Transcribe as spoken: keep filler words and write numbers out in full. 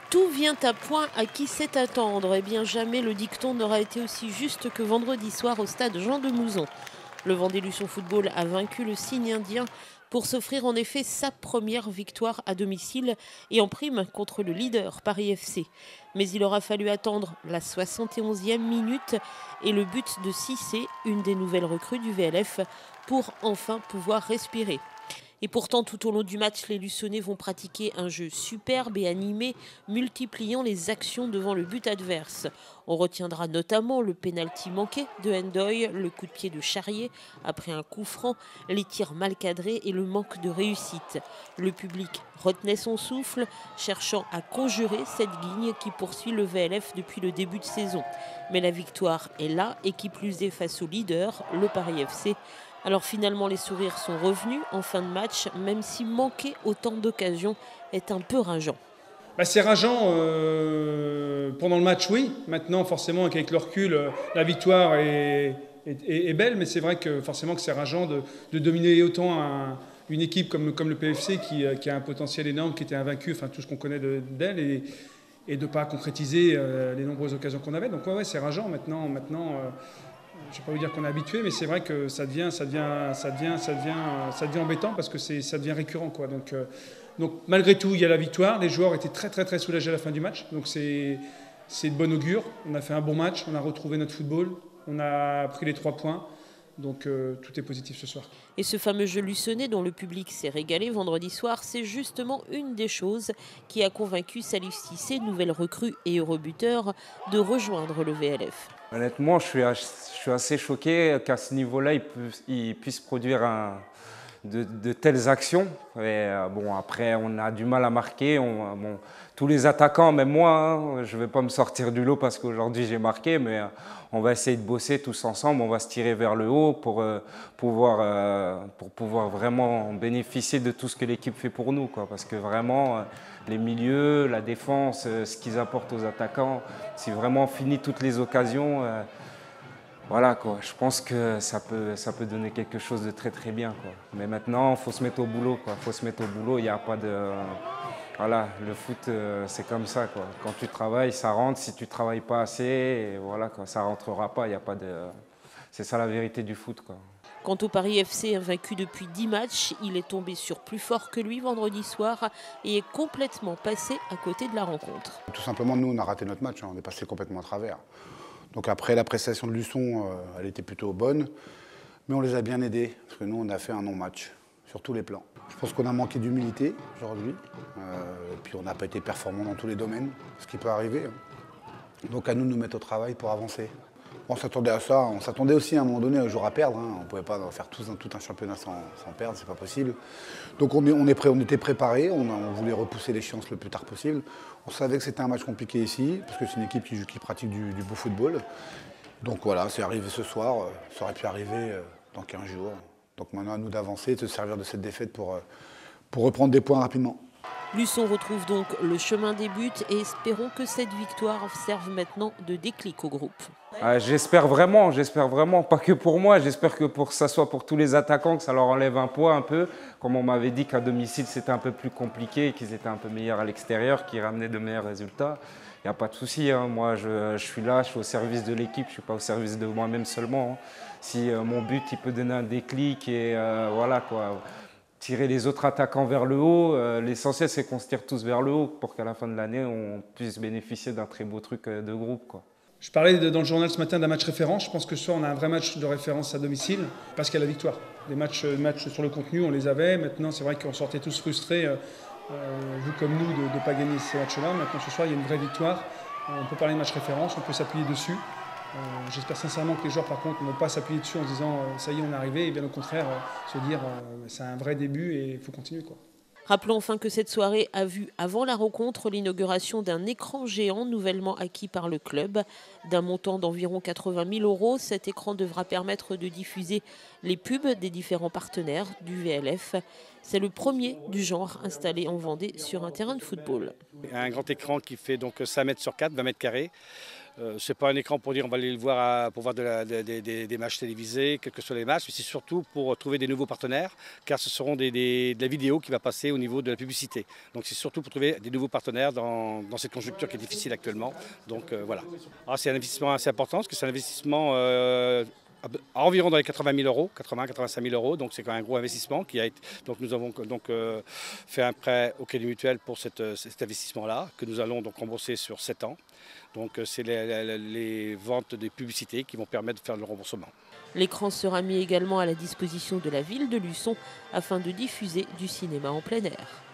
Tout vient à point, à qui sait attendre. Eh bien, jamais le dicton n'aura été aussi juste que vendredi soir au stade Jean de Mouzon. Le Vendée-Luçon Football a vaincu le Cygne indien pour s'offrir en effet sa première victoire à domicile et en prime contre le leader Paris F C. Mais il aura fallu attendre la soixante et onzième minute et le but de Cissé, une des nouvelles recrues du V L F, pour enfin pouvoir respirer. Et pourtant, tout au long du match, les Luçonnais vont pratiquer un jeu superbe et animé, multipliant les actions devant le but adverse. On retiendra notamment le pénalty manqué de Ndoye, le coup de pied de Charrier après un coup franc, les tirs mal cadrés et le manque de réussite. Le public retenait son souffle, cherchant à conjurer cette ligne qui poursuit le V L F depuis le début de saison. Mais la victoire est là, et qui plus est face au leader, le Paris F C. Alors finalement, les sourires sont revenus en fin de match, même si manquer autant d'occasions est un peu rageant. Bah, c'est rageant euh, pendant le match, oui. Maintenant, forcément, avec le recul, la victoire est, est, est belle, mais c'est vrai que forcément que c'est rageant de, de dominer autant un, une équipe comme, comme le P F C qui, qui a un potentiel énorme, qui était invaincu, enfin tout ce qu'on connaît d'elle, et, et de ne pas concrétiser euh, les nombreuses occasions qu'on avait. Donc ouais, ouais c'est rageant maintenant. maintenant euh, je ne vais pas vous dire qu'on est habitué, mais c'est vrai que ça devient, ça devient, ça devient, ça devient, ça devient embêtant parce que ça devient récurrent, quoi. Donc, euh, donc malgré tout, il y a la victoire. Les joueurs étaient très très très soulagés à la fin du match. Donc c'est de bon augure. On a fait un bon match, on a retrouvé notre football, on a pris les trois points. Donc euh, tout est positif ce soir. Et ce fameux jeu luçonnais dont le public s'est régalé vendredi soir, c'est justement une des choses qui a convaincu Salif Cissé, nouvelle recrue et eurobuteur, de rejoindre le V L F. Honnêtement, je suis, je suis assez choqué qu'à ce niveau-là, il, il puisse produire un, de, de telles actions. Et, euh, bon, après, on a du mal à marquer. On, bon, tous les attaquants, même moi, hein, je ne vais pas me sortir du lot parce qu'aujourd'hui j'ai marqué, mais euh, on va essayer de bosser tous ensemble. On va se tirer vers le haut pour, euh, pouvoir, euh, pour pouvoir vraiment bénéficier de tout ce que l'équipe fait pour nous, quoi, parce que vraiment, euh, les milieux, la défense, euh, ce qu'ils apportent aux attaquants, si vraiment on finit toutes les occasions, euh, voilà, quoi. Je pense que ça peut, ça peut donner quelque chose de très très bien, quoi. Mais maintenant, il faut se mettre au boulot, quoi. Faut se mettre au boulot, il n'y a pas de... Euh, voilà, le foot, euh, c'est comme ça, quoi. Quand tu travailles, ça rentre. Si tu ne travailles pas assez, et voilà, quoi, ça ne rentrera pas. Il y a pas de... C'est ça la vérité du foot, quoi. Quant au Paris F C, invaincu depuis dix matchs, il est tombé sur plus fort que lui vendredi soir et est complètement passé à côté de la rencontre. Tout simplement, nous, on a raté notre match, hein, on est passé complètement à travers. Donc après, la prestation de Luçon, euh, elle était plutôt bonne, mais on les a bien aidés, parce que nous, on a fait un non-match sur tous les plans. Je pense qu'on a manqué d'humilité aujourd'hui, euh, et puis on n'a pas été performant dans tous les domaines, ce qui peut arriver. Donc à nous de nous mettre au travail pour avancer. On s'attendait à ça, on s'attendait aussi à un moment donné un jour à perdre, hein. On ne pouvait pas faire tout un, tout un championnat sans, sans perdre, c'est pas possible. Donc on, est, on, est prêt, on était préparés, on, on voulait repousser l'échéance le plus tard possible. On savait que c'était un match compliqué ici, parce que c'est une équipe qui, qui pratique du, du beau football. Donc voilà, c'est arrivé ce soir, ça aurait pu arriver dans quinze jours. Donc maintenant à nous d'avancer, de se servir de cette défaite pour, pour reprendre des points rapidement. Luçon retrouve donc le chemin des buts et espérons que cette victoire serve maintenant de déclic au groupe. Euh, j'espère vraiment, j'espère vraiment, pas que pour moi, j'espère que pour, ça soit pour tous les attaquants, que ça leur enlève un poids un peu. Comme on m'avait dit qu'à domicile c'était un peu plus compliqué, qu'ils étaient un peu meilleurs à l'extérieur, qu'ils ramenaient de meilleurs résultats. Il n'y a pas de souci, hein. Moi je, je suis là, je suis au service de l'équipe, je ne suis pas au service de moi-même seulement, hein. Si euh, mon but il peut donner un déclic et euh, voilà quoi. Tirer les autres attaquants vers le haut. Euh, L'essentiel, c'est qu'on se tire tous vers le haut pour qu'à la fin de l'année, on puisse bénéficier d'un très beau truc de groupe, quoi. Je parlais de, dans le journal ce matin d'un match référence. Je pense que ce soir, on a un vrai match de référence à domicile parce qu'il y a la victoire. Les matchs, matchs sur le contenu, on les avait. Maintenant, c'est vrai qu'on sortait tous frustrés, euh, vous comme nous, de ne pas gagner ces matchs-là. Maintenant, ce soir, il y a une vraie victoire. On peut parler de match référence, on peut s'appuyer dessus. Euh, J'espère sincèrement que les joueurs, par contre, ne vont pas s'appuyer dessus en se disant euh, ça y est, on est arrivé, et bien au contraire, euh, se dire euh, c'est un vrai début et il faut continuer, quoi. Rappelons enfin que cette soirée a vu, avant la rencontre, l'inauguration d'un écran géant nouvellement acquis par le club. D'un montant d'environ quatre-vingt mille euros, cet écran devra permettre de diffuser les pubs des différents partenaires du V L F. C'est le premier du genre installé en Vendée sur un terrain de football. Un grand écran qui fait donc cinq mètres sur quatre, vingt mètres carrés. Euh, ce n'est pas un écran pour dire on va aller le voir à, pour voir de la, de, de, de, des matchs télévisés, quels que soient les matchs, mais c'est surtout pour trouver des nouveaux partenaires, car ce seront des, des, de la vidéo qui va passer au niveau de la publicité. Donc c'est surtout pour trouver des nouveaux partenaires dans, dans cette conjoncture qui est difficile actuellement. Donc euh, voilà. C'est un investissement assez important, parce que c'est un investissement euh, à environ dans les quatre-vingt mille euros, quatre-vingts à quatre-vingt-cinq mille euros, donc c'est quand même un gros investissement. Qui a été, donc nous avons donc euh, fait un prêt au Crédit Mutuel pour cette, cet investissement-là, que nous allons donc rembourser sur sept ans. Donc c'est les, les, les ventes des publicités qui vont permettre de faire le remboursement. L'écran sera mis également à la disposition de la ville de Luçon afin de diffuser du cinéma en plein air.